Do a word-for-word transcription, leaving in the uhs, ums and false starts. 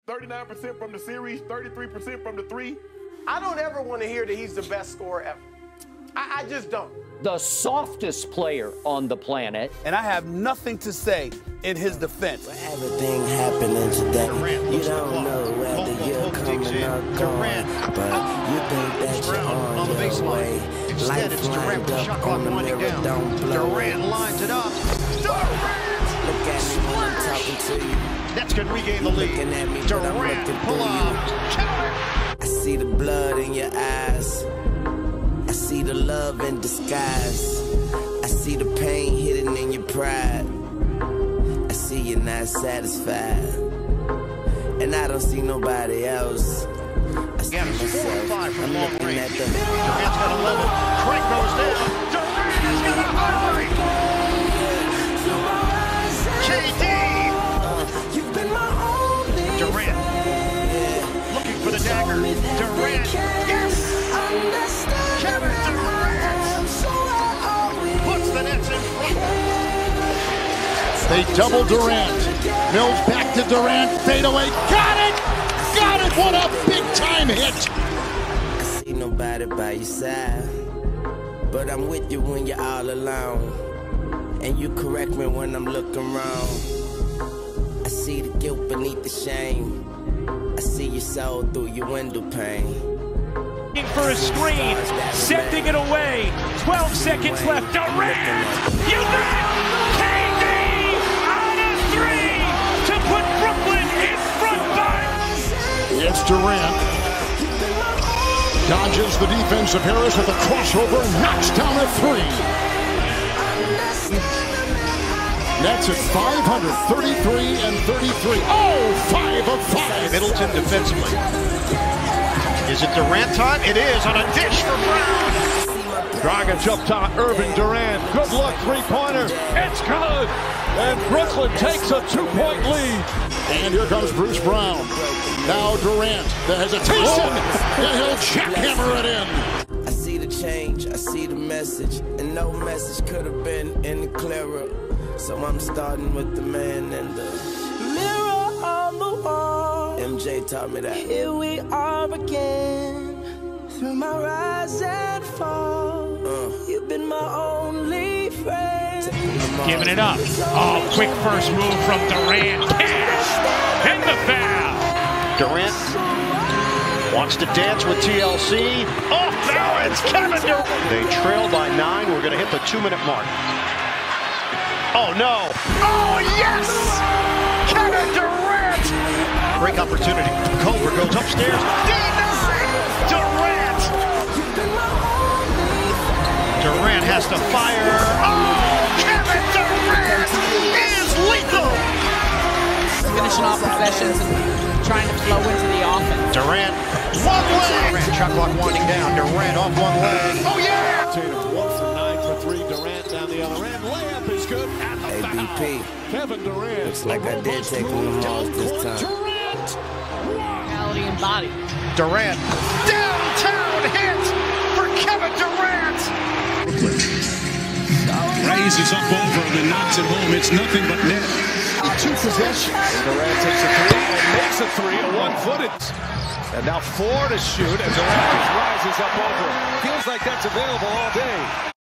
thirty-nine percent from the series, thirty-three percent from the three. I don't ever want to hear that he's the best scorer ever. I, I just don't. The softest player on the planet. And I have nothing to say in his defense. Everything happening today. Durant You don't know whether you're coming or going, but you think that you're on, on the your baseline. way. Instead, it's Durant with shot clock winding down. Durant lines it up. Durant! Look at me when I'm talking to you. Nets can regain the lead. Looking at me, but I'm Durant, looking pull through up. you. Count I see the blood in your eyes. I see the love in disguise. I see the pain hidden in your pride. I see you're not satisfied. And I don't see nobody else. I see Again, it's four or myself. five from I'm long looking range. at the Durant's got eleven. Craig goes down. Durant has got an eye. K D. Durant looking for the dagger. Durant. Yes. Kevin Durant puts the Nets in front. They double Durant. Mills back to Durant. Fade away. Got it! Got it! What a big-time hit! I see nobody by your side, but I'm with you when you're all alone. And you correct me when I'm looking wrong. I see the guilt beneath the shame. I see your soul through your window pane. Looking for a screen, sending it away. twelve seconds left. Durant! You bet! K D out of three to put Brooklyn in front by. It's Durant. Dodges the defense of Harris with a crossover, knocks down a three. Nets at five hundred thirty-three and thirty-three. Oh, five of five. Middleton defensively. Is it Durant time? It is on a dish for Brown. Dragic up top, Irving Durant. Good luck three-pointer. It's good. And Brooklyn takes a two-point lead. And here comes Bruce Brown. Now Durant. The hesitation. And he'll jackhammer it in. I see the change. I see the message. And no message could have been any clearer. So I'm starting with the man and the mirror on the wall. M J taught me that. Here we are again, through my rise and fall. Uh, You've been my only friend. Giving it up. Oh, quick first move from Durant. Cash! And the foul. Durant wants to dance with T L C. Off balance, Kevin Durant. They trail by nine. We're going to hit the two-minute mark. Oh, no. Oh, yes! Kevin Durant! Great opportunity. Culver goes upstairs. Denied! Durant! Durant has to fire. Oh, Kevin Durant is lethal! Finishing off possessions and trying to flow into the offense. Durant, one leg! Durant, shot clock winding down. Durant off one leg. Oh, yeah! One for nine for three. Durant down the other end. Layup is good. And the A B P. Kevin Durant. Looks like I did take him off this time. Reality and body. Durant, downtown hit for Kevin Durant! Raises up over him and knocks it home. It's nothing but net. Two possessions. Durant takes a three and makes a three, a one-footed. And now four to shoot, and Durant just rises up over him. Feels like that's available all day.